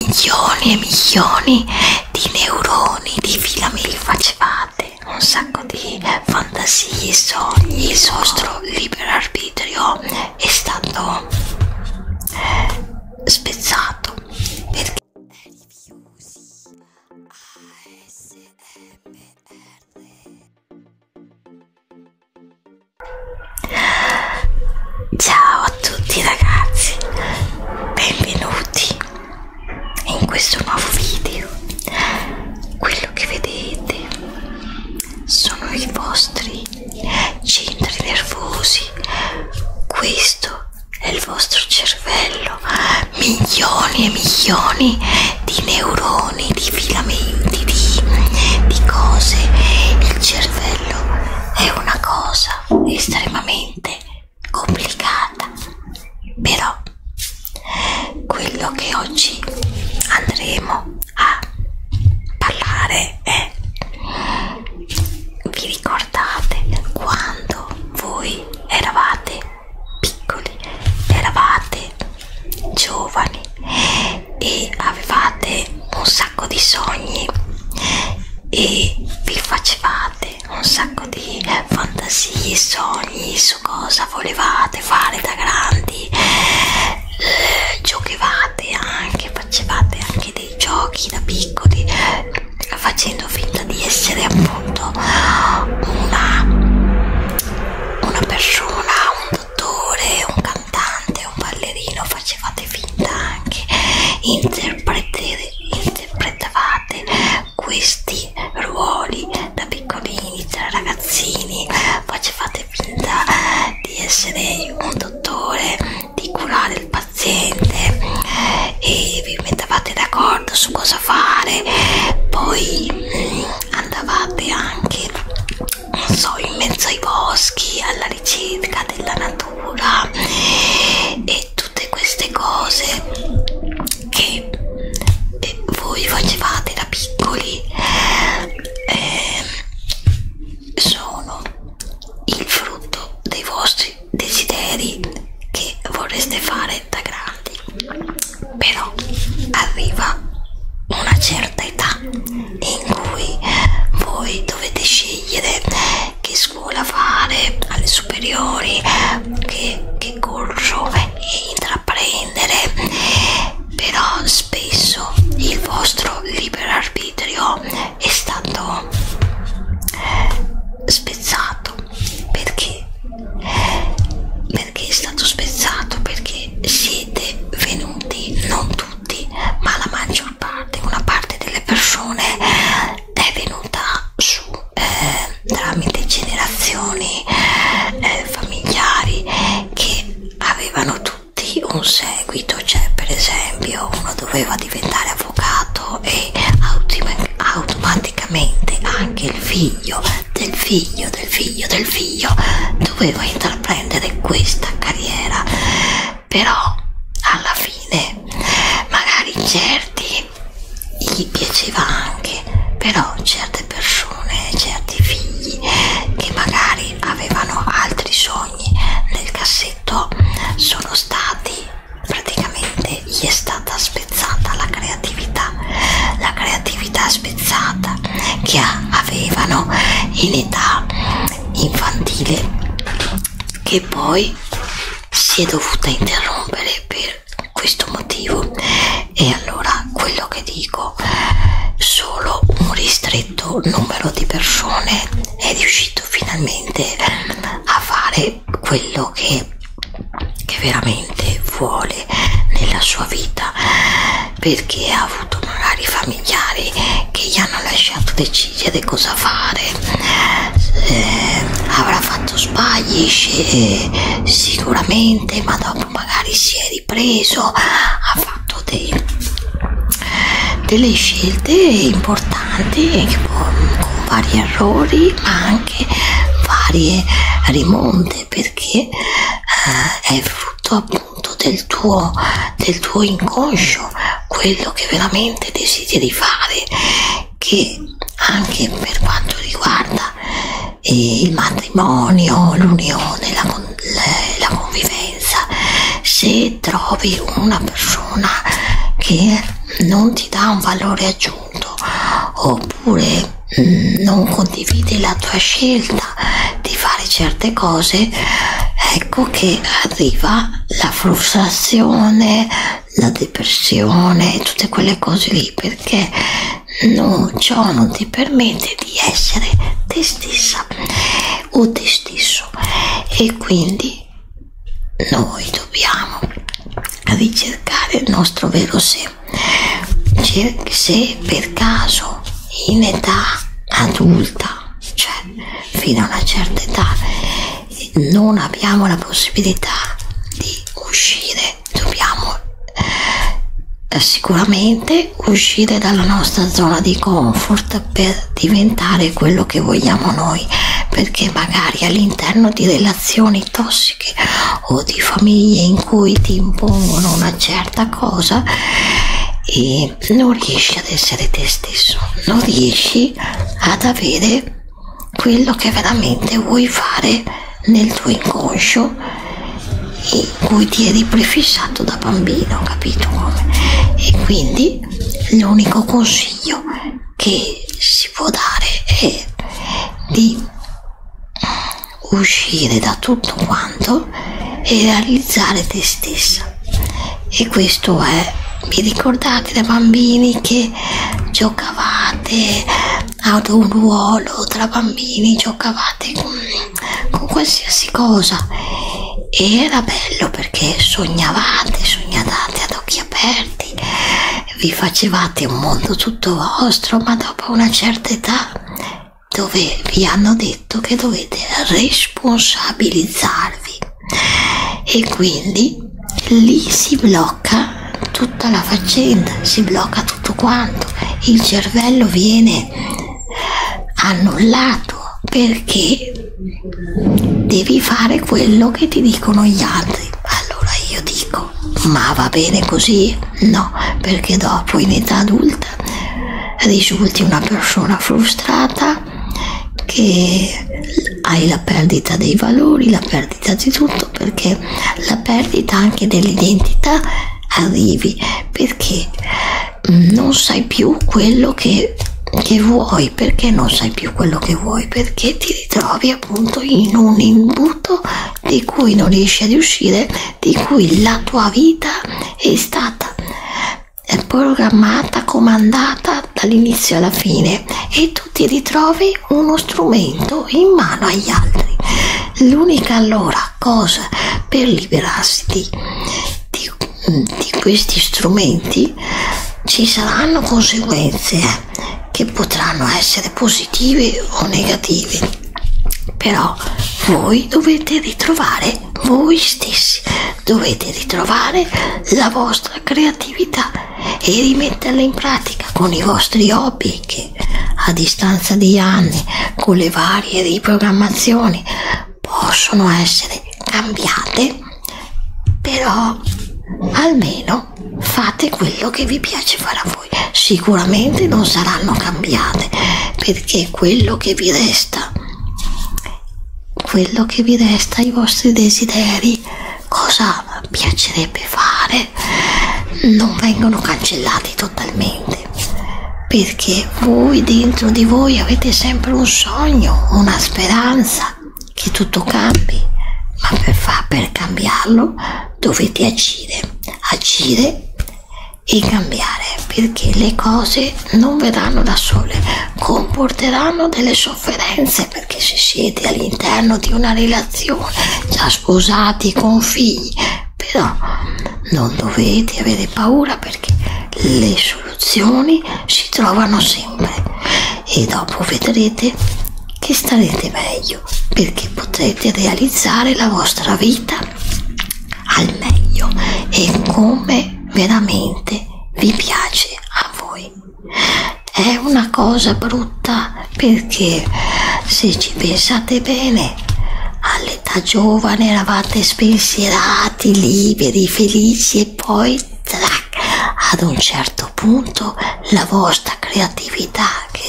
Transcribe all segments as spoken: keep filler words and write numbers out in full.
milioni e milioni di neuroni, di filamenti, facevate un sacco di fantasie, sogni. Il vostro libero arbitrio è stato spezzato perché ciao a tutti ragazzi, benvenuti in questo nuovo video. Quello che vedete sono i vostri centri nervosi, questo è il vostro cervello, milioni e milioni di neuroni, di filamenti, di, di cose. Il cervello è una cosa estremamente complicata, però quello che oggi andremo a parlare è: vi ricordate quando voi eravate piccoli, eravate giovani e avevate un sacco di sogni e vi facevate un sacco di fantasie, sogni su cosa volevate fare da grandi, eh, giocavate anche, facevate anche dei giochi da piccoli, facendo finta di essere appunto una, una persona, un dottore, un cantante, un ballerino, facevate finta anche, interprete, interpretavate questi ruoli da piccolini, da ragazzini, facevate finta di essere un dottore, di curare il paziente e vi mettevate d'accordo su cosa fare, poi mh, andavate anche, non so, in mezzo ai boschi alla ricerca della natura e tutte queste cose che eh, voi facevate da piccoli eh, sono il frutto dei vostri desideri che vorreste fare da grandi. Però arriva una certa età in cui voi dovete scegliere che scuola fare alle superiori, che, che corso intraprendere, però spesso il vostro libero arbitrio è stato spezzato. Perché? Perché è stato spezzato? Perché siete venuti, non tutti, ma la maggior parte, una parte delle persone è venuta su eh, tramite generazioni eh, familiari che avevano tutti un seguito, cioè per esempio uno doveva diventare avvocato e autom- automaticamente anche il figlio del figlio del figlio del figlio doveva intraprendere questa carriera. Però alla fine magari certi gli piaceva anche, però certe persone, certi figli che magari avevano altri sogni nel cassetto sono stati praticamente, gli è stata spezzata la creatività, la creatività spezzata che avevano in età infantile, che poi si è dovuta interrompere per questo motivo. E allora quello che dico, solo un ristretto numero di persone è riuscito finalmente a fare quello che, che veramente vuole nella sua vita, perché ha avuto magari familiari che gli hanno lasciato decidere cosa fare, eh, avrà fatto sbagli eh, sicuramente, ma dopo magari si è ripreso, ha fatto dei, delle scelte importanti con, con vari errori ma anche varie rimonte, perché eh, è frutto appunto del tuo, del tuo inconscio, quello che veramente desideri fare, che anche per quanto riguarda eh, il matrimonio, l'unione, la, la convivenza, se trovi una persona che non ti dà un valore aggiunto, oppure mh, non condividi la tua scelta di fare certe cose, ecco che arriva la frustrazione, la depressione, tutte quelle cose lì, perché no, ciò non ti permette di essere te stessa o te stesso, e quindi noi dobbiamo ricercare il nostro vero sé. Se per caso in età adulta, cioè fino a una certa età, non abbiamo la possibilità di uscire, dobbiamo sicuramente uscire dalla nostra zona di comfort per diventare quello che vogliamo noi, perché magari all'interno di relazioni tossiche o di famiglie in cui ti impongono una certa cosa e non riesci ad essere te stesso, non riesci ad avere quello che veramente vuoi fare nel tuo inconscio, in cui ti eri prefissato da bambino, capito come? E quindi l'unico consiglio che si può dare è di uscire da tutto quanto e realizzare te stessa. E questo è, vi ricordate da bambini che giocavate ad un ruolo tra bambini, giocavate con, con qualsiasi cosa, e era bello perché sognavate, sognavate ad occhi aperti, vi facevate un mondo tutto vostro, ma dopo una certa età dove vi hanno detto che dovete responsabilizzarvi, e quindi lì si blocca tutta la faccenda, si blocca tutto quanto, il cervello viene annullato perché devi fare quello che ti dicono gli altri. Allora io dico, ma va bene così? No, perché dopo in età adulta risulti una persona frustrata, che hai la perdita dei valori, la perdita di tutto, perché la perdita anche dell'identità arrivi, perché non sai più quello che, che vuoi. Perché non sai più quello che vuoi? Perché ti ritrovi appunto in un imbuto di cui non riesci ad uscire, di cui la tua vita è stata programmata, comandata dall'inizio alla fine, e tu ti ritrovi uno strumento in mano agli altri. L'unica allora cosa per liberarsi di, di, di questi strumenti, ci saranno conseguenze eh, che potranno essere positive o negative, però voi dovete ritrovare voi stessi, dovete ritrovare la vostra creatività e rimetterla in pratica con i vostri hobby, che a distanza di anni, con le varie riprogrammazioni, possono essere cambiate, però almeno fate quello che vi piace fare a voi. Sicuramente non saranno cambiate, perché quello che vi resta, quello che vi resta, i vostri desideri, cosa piacerebbe fare, non vengono cancellati totalmente, perché voi dentro di voi avete sempre un sogno, una speranza che tutto cambi, ma per, fa, per cambiarlo dovete agire, agire e cambiare, perché le cose non verranno da sole, comporteranno delle sofferenze, perché se siete all'interno di una relazione, già sposati con figli, però non dovete avere paura, perché le soluzioni si trovano sempre, e dopo vedrete che starete meglio, perché potrete realizzare la vostra vita al meglio e come veramente vi piace a voi. È una cosa brutta, perché se ci pensate bene, all'età giovane eravate spensierati, liberi, felici, e poi trac, ad un certo punto la vostra creatività, che è stata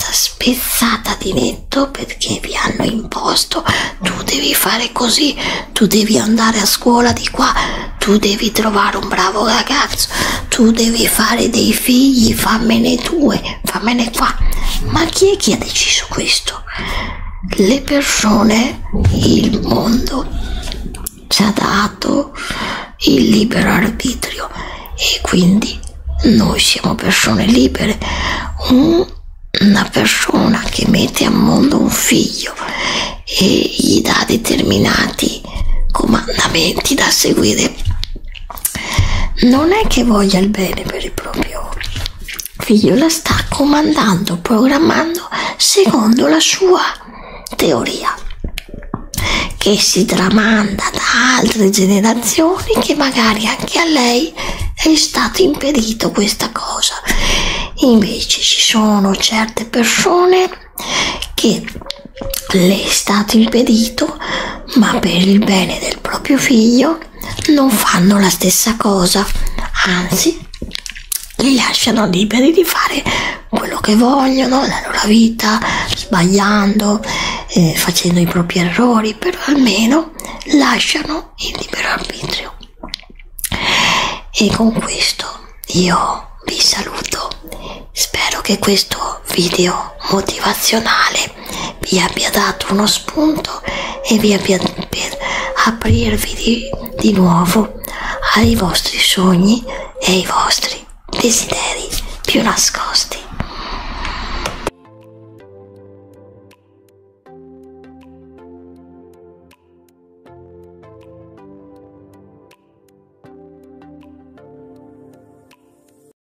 spezzata di netto perché vi hanno imposto: tu devi fare così, tu devi andare a scuola di qua, tu devi trovare un bravo ragazzo, tu devi fare dei figli, fammene due, fammene qua. Ma chi è che ha deciso questo? Le persone, il mondo ci ha dato il libero arbitrio e quindi noi siamo persone libere. Una persona che mette al mondo un figlio e gli dà determinati comandamenti da seguire, non è che voglia il bene per il proprio figlio, la sta comandando, programmando secondo la sua teoria, che si tramanda da altre generazioni, che magari anche a lei è stato impedito questa cosa. Invece ci sono certe persone che le è stato impedito, ma per il bene del proprio figlio non fanno la stessa cosa, anzi li lasciano liberi di fare quello che vogliono, la loro vita, sbagliando, eh, facendo i propri errori, però almeno lasciano il libero arbitrio. E con questo io vi saluto, spero che questo video motivazionale vi abbia dato uno spunto e vi abbia per aprirvi di, di nuovo ai vostri sogni e ai vostri desideri più nascosti.